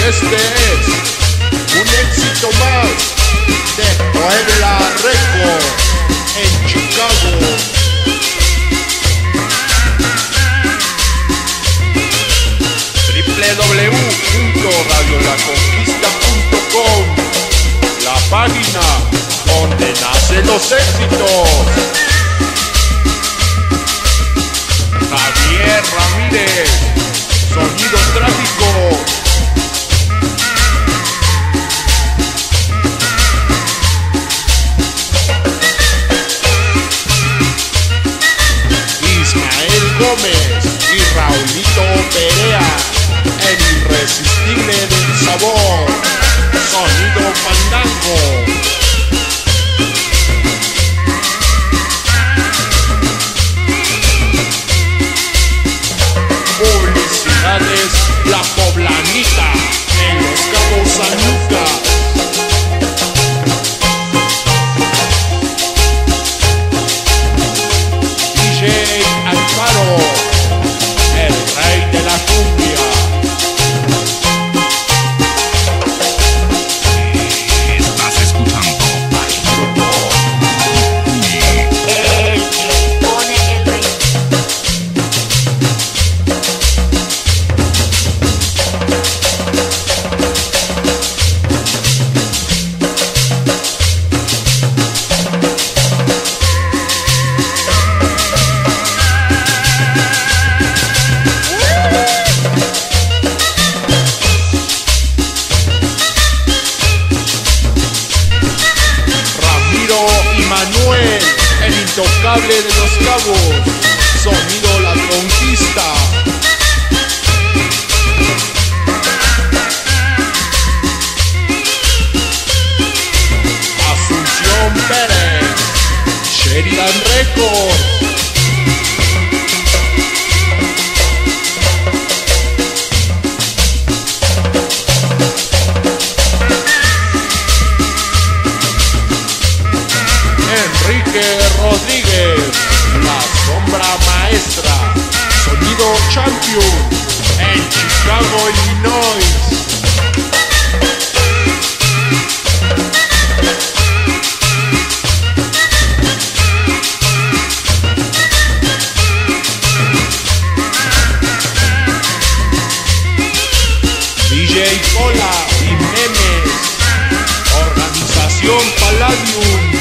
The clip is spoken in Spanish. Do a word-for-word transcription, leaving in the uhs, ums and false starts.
este es un éxito más de Puebla Record en Chicago. doble u doble u doble u punto radio la conquista punto com, la página donde nacen los éxitos. Javier Ramírez, sonido trágico. Ismael Gómez y Raulito Perea, el irresistible del sabor, sonido fandango. Publicidades La Poblanita en Los Cabos San Lucas. D J Alfaro, el rey de la cumbia. Estás escuchando al grupo El que pone el ritmo. Ramiro y Manuel, el intocable de Los Cabos, sonido La Conquista. Asunción Pérez, Sheridan Records. Enrique Rodríguez, La Sombra Maestra, sonido Champion en Chicago, Illinois. D J Cola y Memes, Organización Palladium.